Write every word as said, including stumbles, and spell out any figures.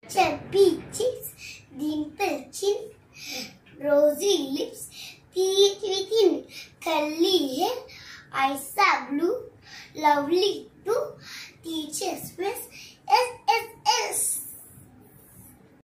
chubby cheeks, dimpled chin, rosy lips, teeth within, curly hair, eyes are blue, lovely too. Teacher